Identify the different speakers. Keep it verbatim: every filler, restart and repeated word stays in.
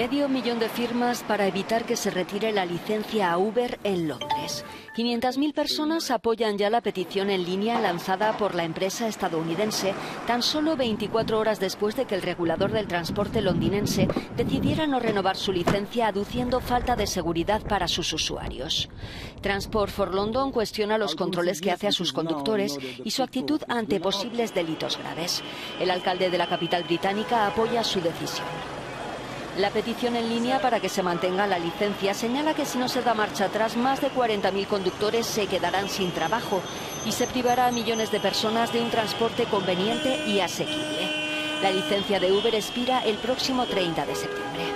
Speaker 1: Medio millón de firmas para evitar que se retire la licencia a Uber en Londres. quinientas mil personas apoyan ya la petición en línea lanzada por la empresa estadounidense tan solo veinticuatro horas después de que el regulador del transporte londinense decidiera no renovar su licencia aduciendo falta de seguridad para sus usuarios. Transport for London cuestiona los controles que hace a sus conductores y su actitud ante posibles delitos graves. El alcalde de la capital británica apoya su decisión. La petición en línea para que se mantenga la licencia señala que si no se da marcha atrás, más de cuarenta mil conductores se quedarán sin trabajo y se privará a millones de personas de un transporte conveniente y asequible. La licencia de Uber expira el próximo treinta de septiembre.